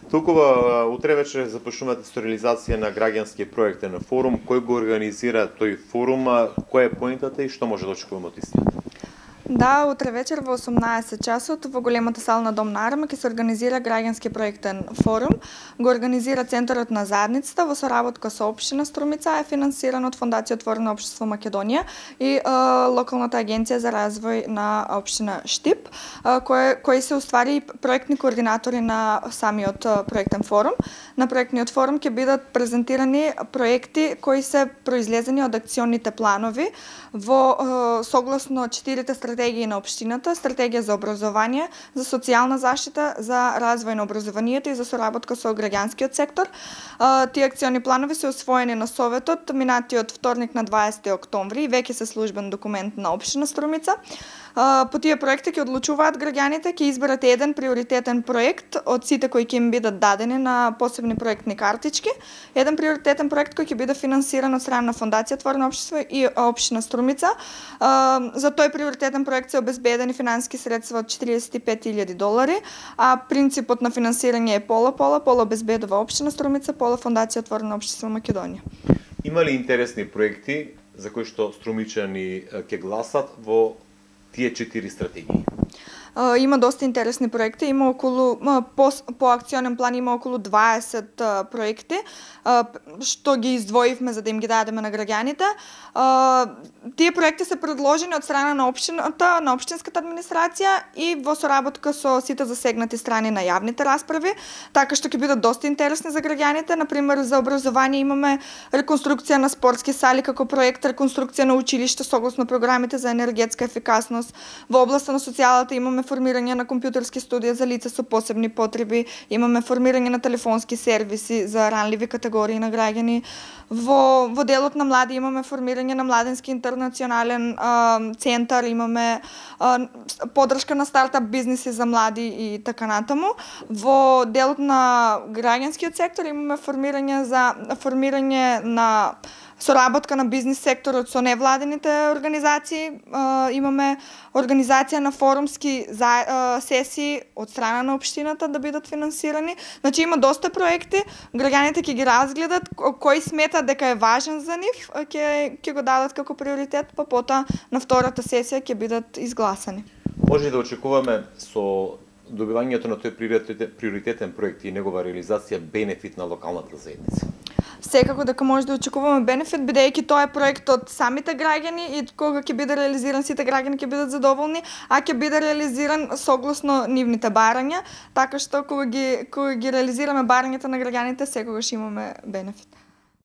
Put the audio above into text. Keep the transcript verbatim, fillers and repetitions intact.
Толкова утре вечер започнувате со реализација на граѓански проектен форум. Кој го организира тој форум, која е поентата и што може да очекуваме од истиот? Да, утре вечер во осумнаесет часот во големата сала на Дом на Арма ќе се организира граѓански проектен форум. Го организира Центарот на заедницата во соработка со општина Струмица, е финансиран од Фондација Отворено општество Македонија и е, локалната агенција за развој на општина Штип, е, кои, кои се уствари проектни координатори на самиот проектен форум. На проектниот форум ќе бидат презентирани проекти кои се произлезени од акционите планови во е, согласно четирите стратегии на општината, стратегија за образование, за социјална заштита, за развој на образованието и за соработка со граѓанскиот сектор. Тие акциони планови се усвоени на Советот минатиот вторник на дваесети октомври и веќе се службен документ на општина Струмица. По тие проекти ќе одлучуваат граѓаните, ќе изберат еден приоритетен проект од сите кои ќе им бидат дадени на посебни проектни картички. Еден приоритетен проект кој ќе биде финансиран од страна на Фондација Отворено општество и општина Струмица. За тој приоритетен проект се обезбедени финансиски средства од четиридесет и пет илјади долари, а принципот на финансирање е пола-пола, пола обезбедува општина Струмица, пола Фондација Отворено општество Македонија. Има ли интересни проекти за кои што струмичани ќе гласат во тие четири стратегии? Има доста интересни проекти, има околу по, по акционен план има околу дваесет проекти што ги издвоивме за да им ги дадеме на граѓаните. Тие проекти се предложени од страна на општината, на општинската администрација и во соработка со сите засегнати страни на јавните расправи, така што ќе бидат доста интересни за граѓаните. Например, за образование имаме реконструкција на спортски сали како проект, реконструкција на училишта согласно програмите за енергетска ефикасност. Во областа на социјалата имаме формирање на компјутерски студија за лица со посебни потреби, имаме формирање на телефонски сервиси за ранливи категории на граѓани. Во, во делот на млади имаме формирање на младенски интернационален а, центар, имаме а, поддршка на стартап бизниси за млади и така натаму. Во делот на граѓанскиот сектор имаме формирање за формирање на соработка на бизнис секторот со невладените организации, имаме организација на форумски сесии од страна на општината да бидат финансирани. Значи има доста проекти, граѓаните ќе ги разгледат, кој смета дека е важен за нив, ќе ќе го дадат како приоритет, па потоа на втората сесија ќе бидат изгласани. Може да очекуваме со добивањето на тој приоритетен проект и негова реализација бенефит на локалната заедница? Секако дека може да очекуваме бенефит, бидејќи тоа е проект од самите граѓани и кога ќе биде реализиран сите граѓани ќе бидат задоволни, а ќе биде реализиран согласно нивните барања, така што кога ги кога ги реализираме барањата на граѓаните секогаш имаме бенефит.